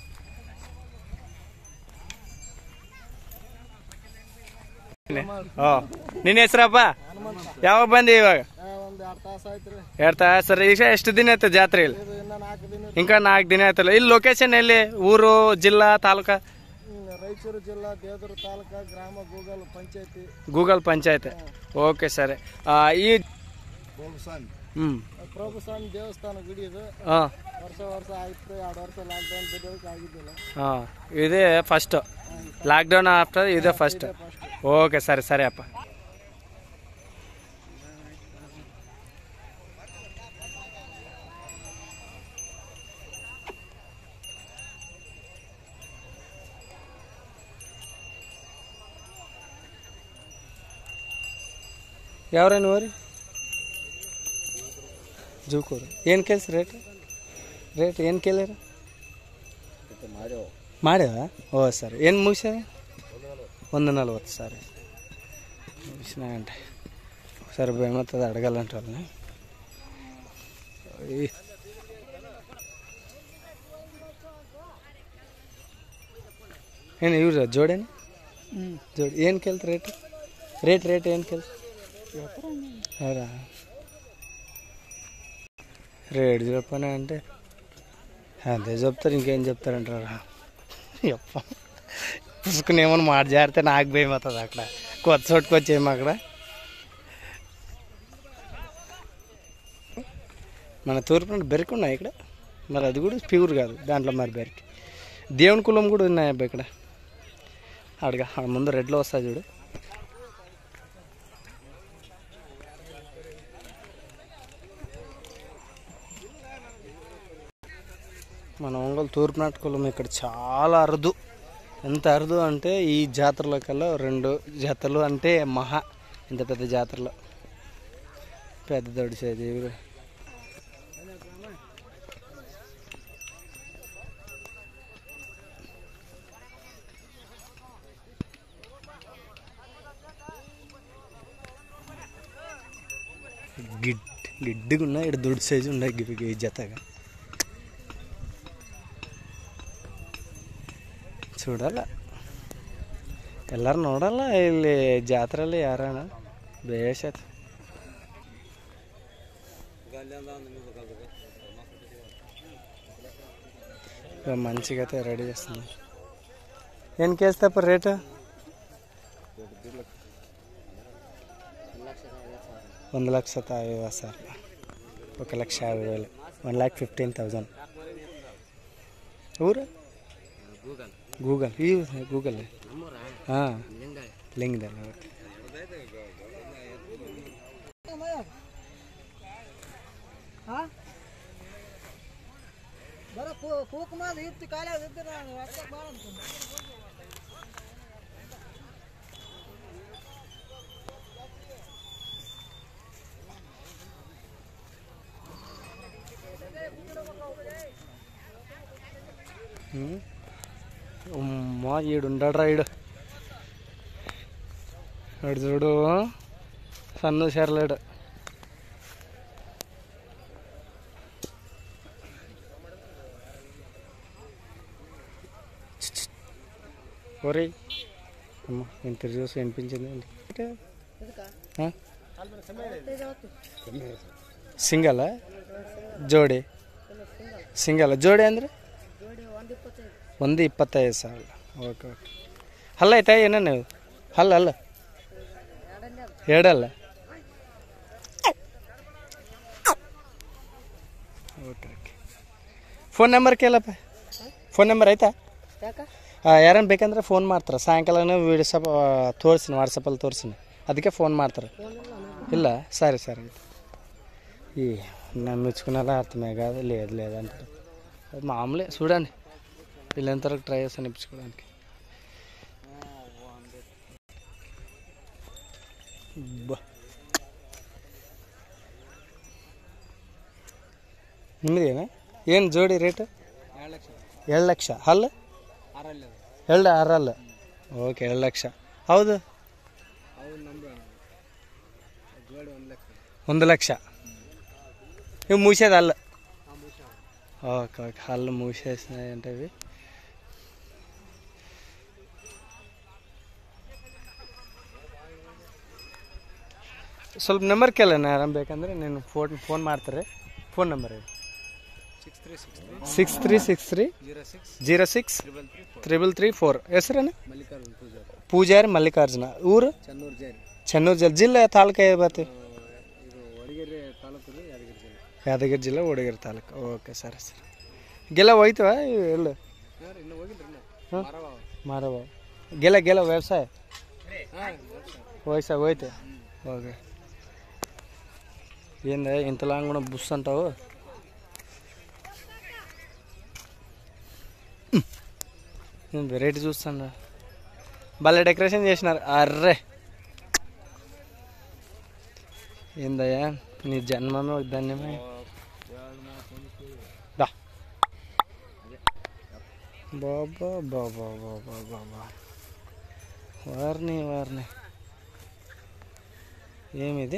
ನಿನ್ನ ಹೆಸರಪ್ಪ ಯಾವಾಗ ಬಂದಿ ಇವಾಗ 2 ತಾಸು ಸರಿ ಈಗ ಎಷ್ಟು ದಿನ ಆಯ್ತು ಜಾತ್ರೆ ಇಲ್ಲಿ ఇంకా 4 ದಿನ ಆಯ್ತಲ್ಲ ಇಲ್ಲಿ ಲೊಕೇಶನ್ ಎಲ್ಲಿ ಊರು ಜಿಲ್ಲಾ ತಾಲೂಕಾ ರಾಯಚೂರು ಜಿಲ್ಲಾ ದೇವದುರ್ಗ ತಾಲೂಕಾ ಗ್ರಾಮ ಗೂಗಲ್ ಪಂಚಾಯತ್ ಓಕೆ ಸರಿ ಈ ಪ್ರಭುಸ್ವಾಮಿ ದೇವಸ್ಥಾನ ಗುಡಿ ಇದು ವರ್ಷ ಆಯ್ತು 2 ವರ್ಷ ಲಾಕ್ಡೌನ್ ಬಿದ್ದೋಕೆ ಆಗಿದ್ದಿಲ್ಲ ಇದೇ ಫಸ್ಟ್ ಲಾಕ್ಡೌನ್ ಆಫ್ಟರ್ ಇದೇ ಫಸ್ಟ್ ಓಕೆ ಸರಿ ಸರಿ ಅಪ್ಪ ಯಾವ್ರೇನು ಹೋರಿ ಜೂಕೂರು ಏನು ಕೇಳ್ಸಿ ರೇಟ್ ಏನು ಕೇಳಿರ ಮಾಡ್ಯಾವ ಓ ಸರ್ ಏನು ಮುಗಿಸ್ಯಾವ 140 ಸರಿ ಮುಗಿಸಿನ ಗಂಟೆ ಸರ್ ಬೇಮತ್ತದ ಅಡಗಲ್ಲ ಅಂಟಲ್ಲ ಏನು ಇವ್ರ ಜೋಡೇನು ಜೋಡಿ ಏನು ಕೇಳ್ತ ರೇಟ್ ಏನು ಕೇಳ್ತ అవునా రేటు చెప్పనే అంటే అంతే చెప్తారు ఇంకేం చెప్తారంటారా అప్ప పుసుకుని ఏమన్నా మాట జారితే నాకు భయం అవుతుంది అక్కడ కొత్త చోటుకు వచ్చేమో అక్కడ మన తూర్పున బెరికి ఉన్నాయి ఇక్కడ మరి అది కూడా ప్యూర్ కాదు దాంట్లో మరి బెరికి దేవుని కులం కూడా ఉన్నాయి అబ్బాయి ఇక్కడ అడగా ముందు రెడ్లో వస్తుంది చూడు మన ఒంగోలు తూర్పునాట కులం ఇక్కడ చాలా అరుదు ఎంత అరుదు అంటే ఈ జాతరలో కల్లా 2 జాతరలు అంటే మహా ఇంత పెద్ద జాతరలో పెద్ద దొడిసేది గిడ్డిగా ఉన్నాయి ఇక్కడ దొడి సైజు ఉన్నాయి ఈ జతగా చూడాల ಎಲ್ಲರೂ ನೋಡಲ್ಲ ಇಲ್ಲಿ ಜಾತ್ರೆಯಲ್ಲಿ ಯಾರಣ ಬೇಷತ್ మంచిగా అయితే రెడీ చేస్తుంది ఏం కేస్తాప రేటు 1,50,000 సార్ 1,50,000 1,15,000 ఊరు ಗೂಗಲ್ ಗೂಗಲ್ ಹಾಂ ಲಿಂಗದಲ್ಲ ಓಕೆ అమ్మా ఈడుండరా ఈడు అడు చూడు సన్ను చేరలేడు ఒరే అమ్మ ఇంటర్ చూసి వినిపించింది సింగಲ್ ಜೋಡಿ సింగల్ ಜೋಡಿ ಅಂದ್ರೆ 1,25,000 ಓಕೆ ಓಕೆ ಹಲ್ಲ ಆಯ್ತಾ ಏನೇನು ಹಲ್ಲ ಎರಡಲ್ಲ ಓಕೆ ಓಕೆ ಫೋನ್ ನಂಬರ್ ಕೇಳಪ್ಪ ಫೋನ್ ನಂಬರ್ ಆಯ್ತಾ ಯಾರನ್ನ ಬೇಕಂದ್ರೆ ಫೋನ್ ಮಾಡ್ತಾರೆ ಸಾಯಂಕಾಲನೂ ವೀಡಿಯೋ ಸ್ವಲ್ಪ ತೋರಿಸ್ತೀನಿ ವಾಟ್ಸಪ್ಪಲ್ಲಿ ತೋರಿಸ್ತೀನಿ ಅದಕ್ಕೆ ಫೋನ್ ಮಾಡ್ತಾರೆ ಇಲ್ಲ సరే సరే ఈ నమ్మించుకునేలా అర్థమే కాదు లేదు లేదంటారు మామూలే చూడండి వీళ్ళంతవరకు ట్రై చేస్తాను ఇప్పించుకోవడానికి. ನಿಮ್ಮದೇನಾ ಏನು ಜೋಡಿ ರೇಟು? 2 ಲಕ್ಷ. ಹಲ್ಲು 2 6 ಓಕೆ 2 ಲಕ್ಷ. ಹೌದು 1 ಲಕ್ಷ. ఇవి మూసేది హల్లు. ఓకే ఓకే హల్లు మూసేసినాయి అంటే ఇవి. ಸ್ವಲ್ಪ ನಂಬರ್ ಕೇಳೋಣ ಯಾರು ಬೇಕಂದ್ರೆ నేను ಫೋನ್ ಮಾಡ್ತಾರೆ. ಫೋನ್ ನಂಬರ್ 6363 06 333 ಹೆಸರೇನು? ಪೂಜಾರಿ ಮಲ್ಲಿಕಾರ್ಜುನ. ಊರು ಚೆನ್ನೂರು ಜಿಲ್ಲೆ. ಜಿಲ್ಲೆ ತಾಲೂಕು ಬರ್ತೀವಿ? ಯಾದಗಿರಿ ಜಿಲ್ಲೆ ವಡಗೇರಿ ತಾಲೂಕು. ಓಕೆ ಸರಿ ಸರಿ. ಗೆಲ್ಲ ಹೋಯ್ತವ ಎಲ್ಲ? ಮಾರವ ಗೆಲ್ಲ ವ್ಯವಸಾಯ ವಯಸ್ಸಾಗ ಹೋಯ್ತು. ಓಕೆ ఏంది ఇంతలాగా కూడా బుస్ అంటావు? నేను వెరైటీ చూస్తాను. భలే డెకరేషన్ చేసినారు. అర్రే ఏందయ్యా నీ జన్మమే ధన్యమే. బాబా బాబా బాబా బాబా వారిని ఏమిది?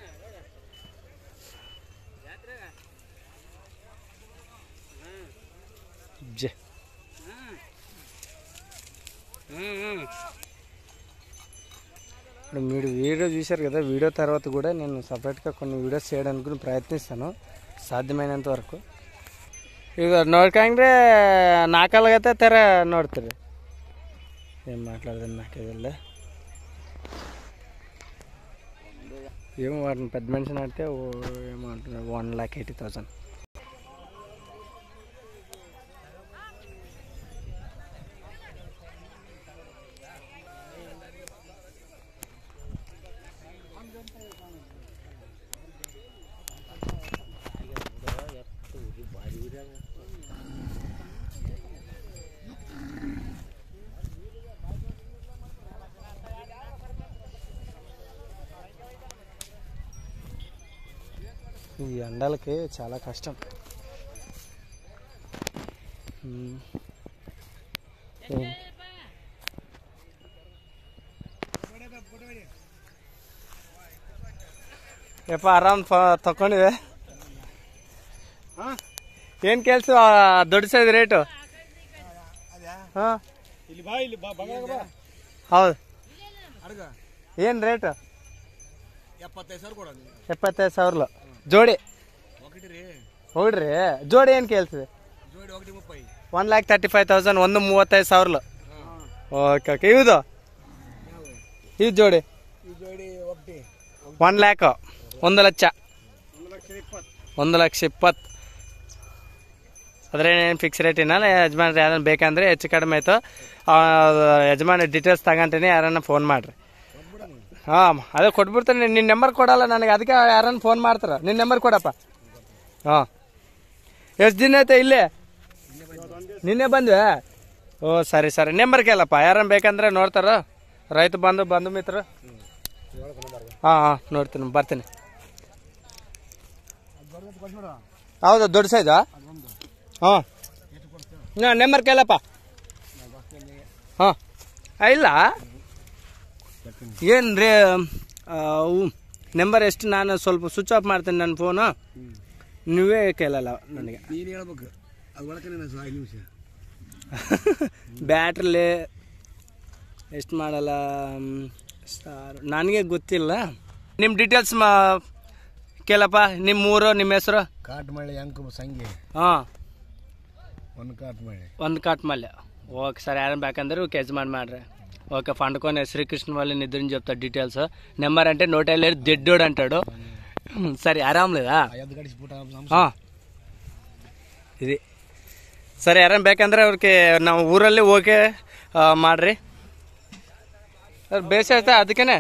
ఇప్పుడు మీరు వీడియో చూశారు కదా, వీడియో తర్వాత కూడా నేను సపరేట్గా కొన్ని వీడియోస్ చేయడానికి ప్రయత్నిస్తాను ಸಾಧ್ಯమైనంత వరకు. ಈಗ ನೋಡ್ಕೊಂಡ್ರೆ ನಾಲ್ಕಲ್ಗತ್ತೆ ಥರ ನೋಡ್ತೀರಿ. ಏನು మాట్లాడదు నాకేదಲ್ಲ. ఏమో వాటిని పెద్ద మనిషిని ఆడితే ఏమంటున్నారు 1,80,000. ఈ ఎండలకి చాలా కష్టం. ಯಪ್ಪ ಆರಾಮ್ ತಕೊಂಡಿವೆ. ಏನು ಕೆಲಸ ದೊಡ್ಡ ಸೈಜ್ ರೇಟು? ಹಾಂ ಹೌದು. ಏನು ರೇಟು? 75,000 ಜೋಡಿ. ಹೋಗ್ರಿ ಜೋಡಿ ಏನು ಕೇಳ್ತದೆ? 1,35,000 1,35,000. Okay okay. ಇವುದು ಈ ಜೋಡಿ 1 ಲಕ್ಷ 1 ಲಕ್ಷ 1,20,000. ಅದ್ರೆ ಏನು ಫಿಕ್ಸ್ ರೇಟ್ ಏನಲ್ಲ. ಯಜಮಾನ್ರಿ ಯಾರನ್ನ ಬೇಕಂದ್ರೆ ಹೆಚ್ಚು ಕಡಿಮೆ ಆಯಿತು. ಯಜಮಾನ ಡೀಟೇಲ್ಸ್ ತಗೊಂತೀನಿ, ಯಾರನ್ನ ಫೋನ್ ಮಾಡಿರಿ. ಹಾಂ ಅದೇ ಕೊಟ್ಬಿಡ್ತಾನೆ. ನಿನ್ನ ನಂಬರ್ ಕೊಡಲ್ಲ ನನಗೆ, ಅದಕ್ಕೆ ಯಾರನ್ನ ಫೋನ್ ಮಾಡ್ತಾರ. ನಿನ್ನ ನಂಬರ್ ಕೊಡಪ್ಪ. ಹಾಂ ಎಷ್ಟು ದಿನ ಆಯ್ತು ಇಲ್ಲೇ? ನಿನ್ನೆ ಬಂದ್ವೆ. ಓ ಸರಿ ಸರಿ. ನಂಬರ್ ಕೇಳಪ್ಪ, ಯಾರನ್ನ ಬೇಕಂದ್ರೆ ನೋಡ್ತಾರ ರೈತ ಬಂಧು ಮಿತ್ರರು. ಹಾಂ ನೋಡ್ತೀನಿ, ಬರ್ತೀನಿ. ಹೌದಾ ದೊಡ್ಡ ಸೈಜಾ? ಹಾಂ ನಂಬರ್ ಕೇಳಪ್ಪ. ಹಾಂ ಇಲ್ಲ ಏನು ರೀ ನಂಬರ್ ಎಷ್ಟು? ನಾನು ಸ್ವಲ್ಪ ಸ್ವಿಚ್ ಆಫ್ ಮಾಡ್ತೀನಿ ನನ್ನ ಫೋನು. ನೀವೇ ಕೇಳಲ್ಲ ನನಗೆ. ನೀನು ಹೇಳ್ಬೇಕು ಅದು ಒಳಗೆ 5 ನಿಮಿಷ ಬ್ಯಾಟ್ರಲ್ಲಿ ಎಷ್ಟು ಮಾಡಲ್ಲ ನನಗೆ ಗೊತ್ತಿಲ್ಲ. ನಿಮ್ಮ ಡೀಟೇಲ್ಸ್ ಕೇಳಪ್ಪ. ನಿಮ್ಮ ಊರು, ನಿಮ್ಮ ಹೆಸರು? ಕಾಟ್ಮಳ್ಳಿ ಅಂಕು ಸಂಖ್ಯೆ. ಹಾಂ ಒಂದು ಕಾಟ್ಮಳ್ಳಿ. Okay sir. యారని ಬೇಕಂದ್ರೆ యజమాని ಮಾಡ್ರಿ. ఓకే పండుకొని శ్రీకృష్ణ వాళ్ళు నిద్రని చెప్తాడు డీటెయిల్స్. నెంబర్ అంటే నోటెళ్ళేది దెడ్డోడు అంటాడు. సరే ఆరాం లేదా? ఇది ಸರಿ. ಯಾರನ್ನ ಬೇಕಂದ್ರೆ ಅವ್ರಿಗೆ ನಾವು ಊರಲ್ಲಿ ಓಕೆ ಮಾಡ್ರಿ. ಬೇಸ ಆಯ್ತಾ ಅದಕ್ಕೇನೆ.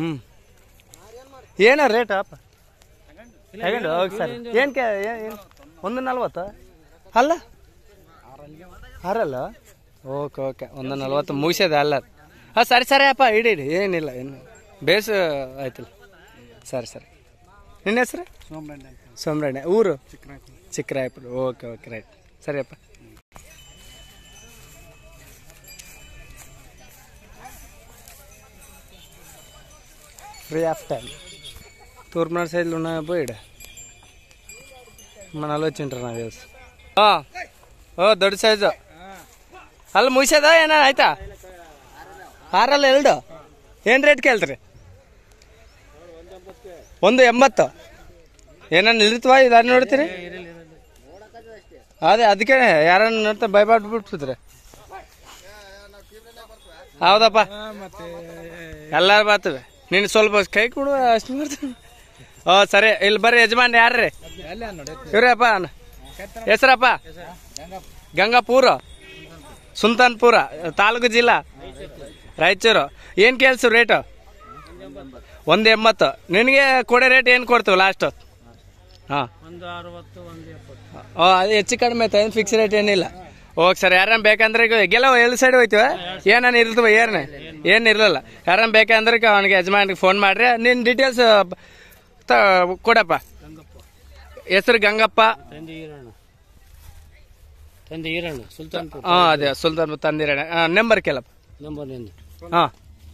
ಏನ ರೇಟ್ ಅಪ್ಪ? ಹೋಗಿ ಸರಿ. ಏನು 140 ಅಲ್ಲ 6 ಓಕೆ ಓಕೆ 140 ಮುಗಿಸ್ಯದ ಅಲ್ಲ ಹಾಂ ಸರಿ ಸರಿ ಅಪ್ಪ ಇಡಿ ಏನಿಲ್ಲ ಏನು ಬೇಸ್ ಆಯ್ತಲ್ಲ ಸರಿ ನಿನ್ನ ಹೆಸರು ಸೋಮರಣ್ಣ ಊರು ಚಿಕ್ಕರಾಯಪುರ ಓಕೆ ಓಕೆ ರೈಟ್ ಸರಿ ಅಪ್ಪ ఫ్రీ ఆఫ్ టైం తూర్పునాడు సైడ్లో ఉన్నాయి పోయాడు మన ఆలోచింటారు నాకు తెలుసు ఓ దొడ్డు సైజు ಅಲ್ಲಿ ಮುಗಿಸದ ಏನ ಆಯ್ತಾ 6 ಏನು ರೇಟ್ಗೆ ಹೇಳ್ತೀರಿ 180 ಏನನ್ನ ಇರ್ತವ ಇದು ನೋಡ್ತೀರಿ ಅದೇ ಅದಕ್ಕೆ ಯಾರನ್ನ ನೋಡ್ತಾ ಭಯಪಟ್ಬಿಟ್ಬಿಟ್ರಿ ಹೌದಪ್ಪ ಎಲ್ಲಾರು ಬರ್ತವೆ ನೀನು ಸ್ವಲ್ಪ ಕೈ ಕೊಡು ಅಷ್ಟು ಮಾಡ್ತೀನಿ ಸರಿ ಇಲ್ಲಿ ಬರ್ರಿ ಯಜಮಾನ್ ಯಾರ್ರಿ ಇವ್ರಪ್ಪ ಹೆಸರಪ್ಪ ಗಂಗಾಪುರ ಸುಲ್ತಾನ್ಪುರ ತಾಲೂಕು ಜಿಲ್ಲಾ ರಾಯಚೂರು ಏನು ಕೇಳ್ಸು ರೇಟು 180 ನಿನಗೆ ಕೊಡೋ ರೇಟ್ ಏನು ಕೊಡ್ತೀವಿ ಲಾಸ್ಟ್ ಹಾಂ ಅದು ಹೆಚ್ಚು ಕಡಿಮೆ ಆಯ್ತು ಏನು ಫಿಕ್ಸ್ ರೇಟ್ ಏನಿಲ್ಲ ಓಕೆ ಸರ್ ಯಾರನ್ನ ಬೇಕಂದ್ರೆ ಈಗ ಗೆಲವ ಎಲ್ಲಿ ಸೈಡ್ ಹೋಯ್ತಿವ ಏನಾನ ಇರ್ತವ ಏನು ಇರಲಿಲ್ಲ ಯಾರನ್ನ ಬೇಕಂದ್ರೆ ಅವನಿಗೆ ಯಜಮಾನಿಗೆ ಫೋನ್ ಮಾಡ್ರಿ ನಿನ್ನ ಡೀಟೇಲ್ಸ್ ಕೊಡಪ್ಪ ಹೆಸರು ಗಂಗಪ್ಪ ಹಾಂ ಅದೇ ಸುಲ್ತಾನ್ಪುರ ತಂದಿರಣ್ಣ ನಂಬರ್ ಕೇಳಪ್ಪ ಹಾಂ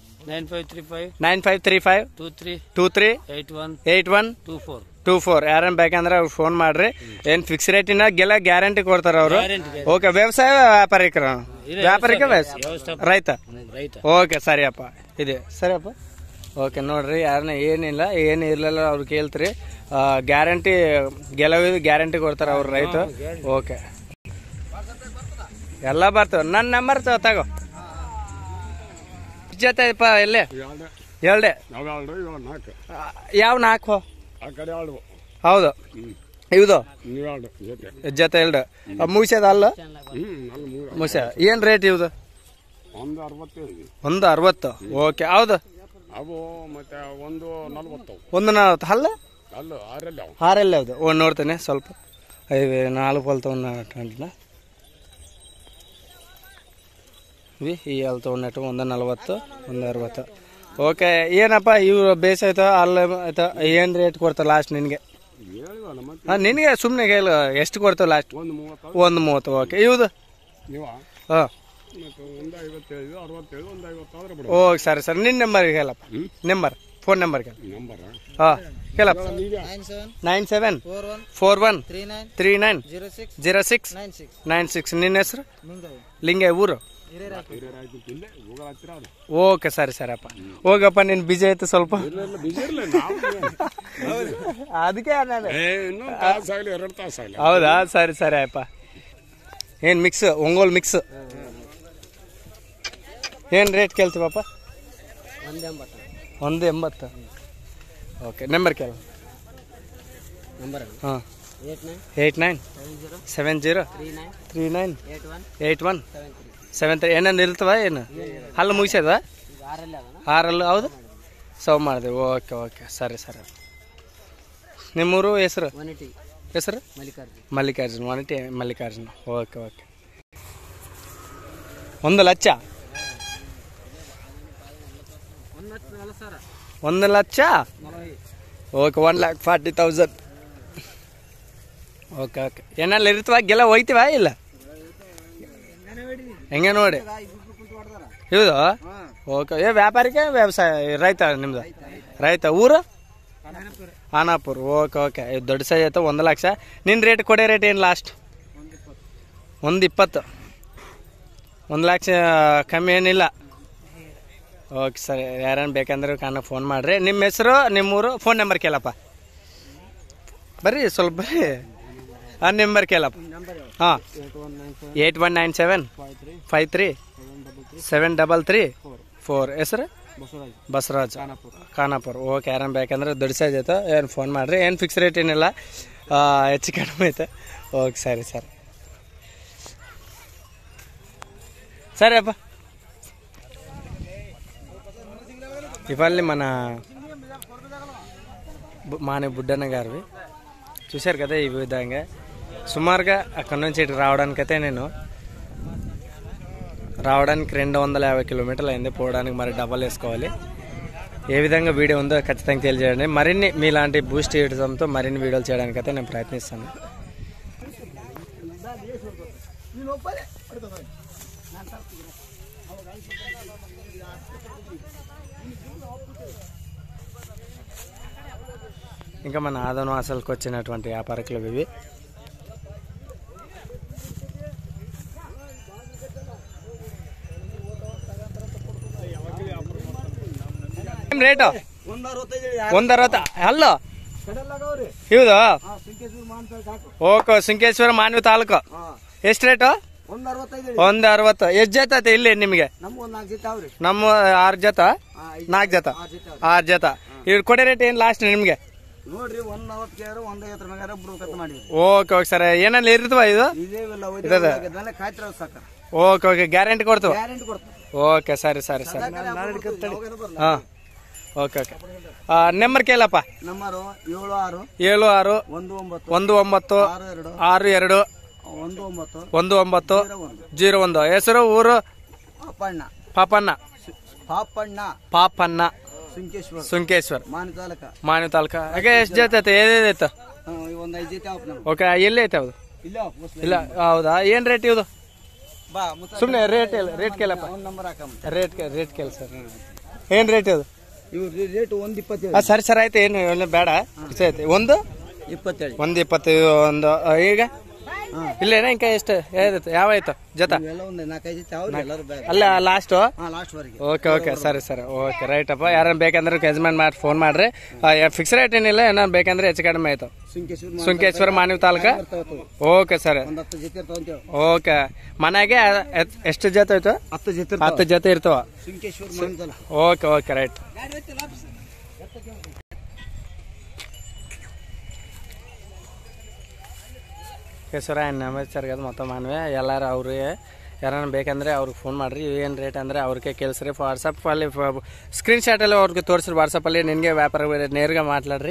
9535 23 8124 ಯಾರನ್ನ ಬೇಕಂದ್ರೆ ಅವ್ರು ಫೋನ್ ಮಾಡ್ರಿ ಏನ್ ಫಿಕ್ಸ್ ರೇಟಿನ ಗ್ಯಾರಂಟಿ ಕೊಡ್ತಾರ ಅವರು ಓಕೆ ವ್ಯವಸಾಯ ವ್ಯಾಪಾರಿಕ ರೈತ ಓಕೆ ಸರಿಯಪ್ಪ ಇದೆ ಸರಿಯಪ್ಪ ಓಕೆ ನೋಡ್ರಿ ಯಾರನ್ನ ಏನಿಲ್ಲ ಏನು ಇರ್ಲಿಲ್ಲ ಅವ್ರು ಕೇಳ್ತೀರಿ ಗ್ಯಾರಂಟಿ ಗೆಲುವು ಗ್ಯಾರಂಟಿ ಕೊಡ್ತಾರ ಅವ್ರು ರೈತ ಓಕೆ ಎಲ್ಲ ಬರ್ತವೆ ನನ್ನ ನಂಬರ್ ತಗೋ ಜೊತೆಪ್ಪ ಎಲ್ಲೇ ಎರಡೇ ಯಾವ 4 ಹೌದು ಇವುದು ಜೊತೆ 2 ಮುಗಿಸ್ಯದ ಅಲ್ಲ ಮುಗಿಸ್ಯ ಏನ್ ರೇಟ್ ಇವ್ದು 160 ಓಕೆ ಹೌದು 140 ಅಲ್ಲ 6 ಹೌದು ನೋಡ್ತೇನೆ ಸ್ವಲ್ಪ 4 ಹೊಲ್ ತಗೊಂಡ ಈ ಅಲ್ಲಿ ತೊಗೊಂಡು 140 160 ಓಕೆ ಏನಪ್ಪ ಇವ್ರು ಬೇಸ್ ಆಯ್ತಾ ಅಲ್ಲ ಆಯ್ತಾ ಏನು ರೇಟ್ ಕೊಡ್ತಾರೆ ಲಾಸ್ಟ್ ನಿನಗೆ ಹಾಂ ನಿನಗೆ ಸುಮ್ಮನೆ ಹೇಳು ಎಷ್ಟು ಕೊಡ್ತಾವೆ ಲಾಸ್ಟ್ 130 ಓಕೆ ಇವ್ದು ಹಾಂ ಓಕೆ ಸರಿ ನಿನ್ನ ನಂಬರ್ ಹೇಳಪ್ಪ ಫೋನ್ ನಂಬರ್ ಹಾಂ ಹೇಳಪ್ಪ 9741390696 ನಿನ್ನ ಹೆಸರು ಲಿಂಗ ಊರು ಓಕೆ ಸರಿ ಅಪ್ಪ ಹೋಗಪ್ಪ ನೀನ್ ಬಿಜಿ ಆಯ್ತು ಸ್ವಲ್ಪ ಅದಕ್ಕೆ ಹೌದಾ ಸರಿ ಅಪ್ಪ ಏನ್ ಮಿಕ್ಸ್ ಒಂಗೋಲ್ ಮಿಕ್ಸ್ ಏನ್ ರೇಟ್ ಕೇಳ್ತೀವಪ್ಪ 180 ಓಕೆ ನಂಬರ್ ಕೇಳ ಹಾಂ 8970398173 ಏನೇನು ಇರ್ತವ ಏನು ಹಲ್ಲು ಮುಗಿಸ್ಯದ 6 ಹೌದು ಸವ್ ಮಾಡಿದೆ ಓಕೆ ಸರಿ ನಿಮ್ಮೂರು ಹೆಸರು ಮಲ್ಲಿಕಾರ್ಜುನ್ ಒನಟಿ Mallikarjun okay 1 lakh 1 lakh okay 1,40,000 okay ಏನೆಲ್ಲ ಇರ್ತವ ಗೆಲ್ಲ ಹೋಯ್ತಿವ ಇಲ್ಲ ಹೆಂಗೆ ನೋಡಿ ಇವುದು ಓಕೆ ವ್ಯಾಪಾರಿಕ ವ್ಯವಸಾಯ ರೈತ ನಿಮ್ದು ರೈತ ಊರು ಖಾನಾಪುರ ಓಕೆ ದೊಡ್ಡ ಸೈಜ್ ಆಯ್ತು 1 ಲಕ್ಷ ನಿನ್ನ ರೇಟ್ ಕೊಡೋ ರೇಟ್ ಏನು ಲಾಸ್ಟ್ 120 1 ಲಕ್ಷ ಕಮ್ಮಿ ಏನಿಲ್ಲ ಓಕೆ ಸರಿ ಯಾರನ್ನ ಬೇಕಂದ್ರೆ ಫೋನ್ ಮಾಡ್ರಿ ನಿಮ್ಮ ಹೆಸರು ನಿಮ್ಮೂರು ಫೋನ್ ನಂಬರ್ ಕೇಳಪ್ಪ ಬರ್ರಿ ಸ್ವಲ್ಪ ಬರ್ರಿ ಆ ನಂಬರ್ ಕೇಳಪ್ಪ ಹಾಂ 8197537334 ಹೆಸರು ಬಸವರಾಜ್ ಖಾನಾಪುರ ಓಕೆ ಯಾರನ್ನ ಬೇಕಂದ್ರೆ ದೊಡ್ಡ ಸೈಜ್ ಆಯ್ತು ಏನು ಫೋನ್ ಮಾಡಿರಿ ಏನು ಫಿಕ್ಸ್ ರೇಟ್ ಏನಿಲ್ಲ ಹೆಚ್ಚು ಕಡಿಮೆ ಐತೆ ಓಕೆ సరే అబ్బా ఇవాళ మన మానే బుడ్డన్న గారివి చూశారు కదా ఈ విధంగా సుమారుగా అక్కడ నుంచి ఇటు రావడానికైతే నేను రావడానికి 250 కిలోమీటర్లు అయింది, పోవడానికి మరి డబ్బులు వేసుకోవాలి. ఏ విధంగా వీడియో ఉందో ఖచ్చితంగా తెలియజేయండి. మరిన్ని మీలాంటి బూస్ట్ చేయడంతో మరిన్ని వీడియోలు చేయడానికి అయితే నేను ప్రయత్నిస్తాను. ఇంకా మన ఆదను అసలుకి వచ్చినటువంటి వ్యాపారకులు ఇవి. ರೇಟು 160. ಅಲ್ಲೋ ಇವುದು ಓಕೆ. ಸಿಂಕೇಶ್ವರ ಮಾನ್ವಿ ತಾಲೂಕು. ಎಷ್ಟು ರೇಟು? 160. ಎಷ್ಟು ಜೊತೆ ಐತೆ ಇಲ್ಲಿ ನಿಮಗೆ? ನಮ್ಮ 6 ಜೊತೆ 4 ಜೊತೆ 6 ಜೊತೆ. ಇವ್ರು ಕೊಡೋ ರೇಟ್ ಏನು ಲಾಸ್ಟ್ ನಿಮ್ಗೆ? Okay okay sir. ಏನಲ್ಲಿ ಇರ್ತವ ಇದು? Okay okay. ಗ್ಯಾರಂಟಿ ಕೊಡ್ತವ? ಓಕೆ ಸರಿ ಸರಿ ಸರಿ. ಹಾಂ ಓಕೆ ಓಕೆ. ನಂಬರ್ ಕೇಳಪ್ಪ. 76 19 62 19 ಹೆಸರು ಊರು? ಪಾಪಣ್ಣ. ಸುಂಕೇಶ್ವರ್ ಮಾನ್ವಿ ತಾಲೂಕ. ಹಾಗೆ ಎಷ್ಟು ಜೊತೆ ಐತೆ? ಏನೇನೈತೆ? ಓಕೆ. ಎಲ್ಲಿ ಐತೆ ಅದು? ಇಲ್ಲ ಹೌದಾ? ಏನ್ ರೇಟ್ ಇವುದು? ಸುಮ್ಮನೆ ರೇಟ್ ಕೇಳಪ್ಪ. ರೇಟ್ ಕೇಳ ಸರ್. ಏನ್ ರೇಟ್ ಇದು? ಸರಿ ಸರ್ ಆಯ್ತು. ಏನು ಬೇಡ. ಐತೆ 1 20 ಒಂದು. ಈಗ ಇಲ್ಲೇನ ಇಂಕ ಎಷ್ಟು ಯಾವ ಆಯ್ತು ಜೊತೆ? ಅಲ್ಲ ಲಾಸ್ಟ್. ಓಕೆ ಓಕೆ ಸರಿ ಸರಿ. ಓಕೆ ರೈಟ್ ಅಪ್ಪ. ಯಾರನ್ನ ಬೇಕಂದ್ರೆ ಯಜಮಾನ್ ಮಾಡಿ ಫೋನ್ ಮಾಡ್ರಿ. ಫಿಕ್ಸ್ ರೇಟ್ ಏನಿಲ್ಲ, ಏನಾರು ಬೇಕಂದ್ರೆ ಹೆಚ್ಚು ಕಡಿಮೆ ಆಯ್ತು. Sunkeshwar Manvi taluk. Okay sir. Okay. ಮನೆಗೆ ಎಷ್ಟು ಜೊತೆ ಆಯ್ತು? 10 ಜೊತೆ ಇರ್ತವ. Okay okay right. కేశవర ఆయన నెంబర్ ఇచ్చారు కదా మొత్తం మనమే. ಎಲ್ಲಾರು ಅವ್ರಿಗೆ ಯಾರನ್ನ ಬೇಕಂದ್ರೆ ಅವ್ರಿಗೆ ಫೋನ್ ಮಾಡ್ರಿ. ಏನು ರೇಟ್ ಅಂದರೆ ಅವ್ರಿಗೆ ಕೇಳಿಸ್ರಿ. ವಾಟ್ಸಪ್ಪಲ್ಲಿ ಸ್ಕ್ರೀನ್ ಶಾಟಲ್ಲಿ ಅವ್ರಿಗೆ ತೋರಿಸ್ರಿ. ವಾಟ್ಸಪ್ಪಲ್ಲಿ ನಿನಗೆ ವ್ಯಾಪಾರ ನೇರ್ಗೆ ಮಾತಾಡ್ರಿ.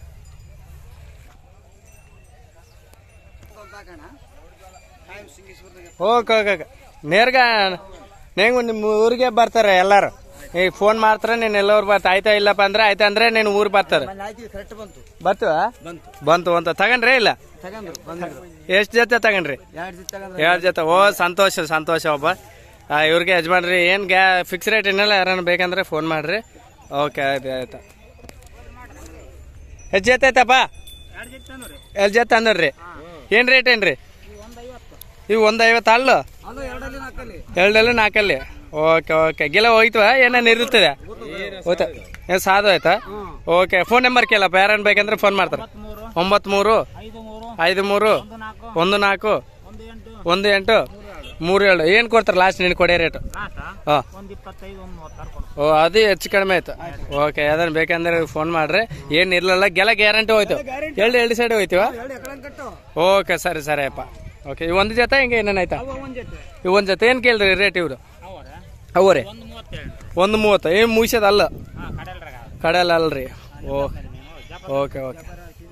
Okay okay okay. ನೇರ್ಗೆ ನೀವು ನಿಮ್ಮ ಊರಿಗೆ ಬರ್ತಾರೆ ಎಲ್ಲಾರು. ಈಗ ಫೋನ್ ಮಾಡ್ತಾರೆ, ನೀನು ಎಲ್ಲವ್ರು ಬರ್ತಾ ಆಯ್ತಾ ಇಲ್ಲಪ್ಪ ಅಂದ್ರೆ ಆಯ್ತಾ ಅಂದ್ರೆ ನೀನು ಊರು ಬರ್ತಾರೆ. ಬರ್ತೀವ? ಬಂತು ಅಂತ ತಗೊಂಡ್ರಿ? ಇಲ್ಲ ಎಷ್ಟು ಜೊತೆ ತಗೊಂಡ್ರಿ? 2 ಜೊತೆ. ಓ ಸಂತೋಷ ಒಬ್ಬ. ಇವ್ರಿಗೆ ಯಜಮಾನ್ರಿ ಏನು ಫಿಕ್ಸ್ ರೇಟ್ ಏನಿಲ್ಲ, ಯಾರನ್ನ ಬೇಕಂದ್ರೆ ಫೋನ್ ಮಾಡ್ರಿ. ಓಕೆ ಆಯ್ತು ಆಯ್ತು. ಎಷ್ಟು ಜೊತೆ ಐತಪ್ಪ? 2 ಜೊತೆ ತಂದ್ರಿ. ಏನು ರೇಟ್ ಏನ್ರಿ? ಇವು 150 ಅಲ್ಲು? 2 4 ಓಕೆ ಓಕೆ. ಗೆಲ್ಲ ಹೋಯ್ತವ? ಏನೇನು ಇರುತ್ತದೆ? ಹೋಯ್ತಾ? ಏನು ಸಾಧು ಆಯ್ತಾ? ಓಕೆ. ಫೋನ್ ನಂಬರ್ ಕೇಳಪ್ಪ. ಯಾರನ್ನ ಬೇಕಂದ್ರೆ ಫೋನ್ ಮಾಡ್ತಾರೆ. 93 53 14 18 37. ಏನು ಕೊಡ್ತಾರೆ ಲಾಸ್ಟ್ ನೀನು ಕೊಡೋ ರೇಟು? ಹಾಂ. ಓ ಅದು ಹೆಚ್ಚು ಕಡಿಮೆ ಆಯ್ತು. ಓಕೆ. ಅದನ್ನ ಬೇಕಂದ್ರೆ ಫೋನ್ ಮಾಡ್ರಿ. ಏನು ಇರಲಿಲ್ಲ, ಗೆಲ್ಲ ಗ್ಯಾರಂಟಿ ಹೋಯ್ತು. 2 ಸೈಡ್ ಹೋಯ್ತೀವ? ಓಕೆ ಸರಿ ಸರಿ ಅಪ್ಪ. ಓಕೆ. ಇವು 1 ಜೊತೆ ಹಿಂಗೆ ಏನೇನಾಯ್ತಾ? ಇವು 1 ಜೊತೆ ಏನು ಕೇಳ್ರಿ ರೇಟ್ ಇವರು? ಅವರೇ 130. ಏನು ಮುಗಿಸೋದು ಅಲ್ಲ, ಕಡೆಯಲ್ಲ ಅಲ್ರಿ. Okay okay okay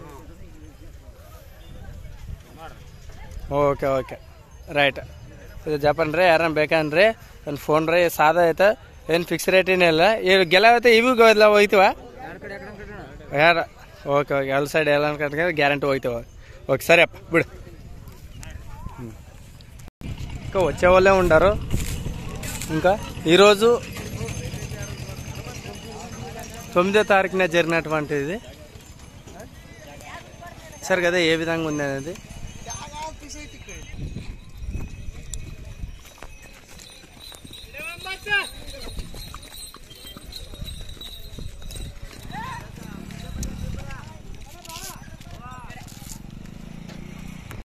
okay okay right. ಇದು ಜಪಾನ್ ರೀ. ಯಾರನ್ನ ಬೇಕಂದ್ರಿ ಒಂದು ಫೋನ್ ರೀ. ಸಾದ ಆಯ್ತು. ಏನು ಫಿಕ್ಸ್ ರೇಟ್ ಏನಿಲ್ಲ. ಇವು ಗೆಲ್ಲವತ್ತೆ ಇವು ಎಲ್ಲ ಹೋಯ್ತವ ಯಾರ? Okay okay. ಎಲ್ಲ ಸೈಡ್ ಎಲ್ಲ ಕಟ್ಕೊಂಡ್ರೆ ಗ್ಯಾರಂಟಿ ಹೋಯ್ತವ. ఓకే సరే అప్ప బిడు ఇంకా వచ్చే వాళ్ళే ఉంటారు. ఇంకా ఈరోజు 9వ తారీఖున జరిగినటువంటిది సరే కదా ఏ విధంగా ఉంది అనేది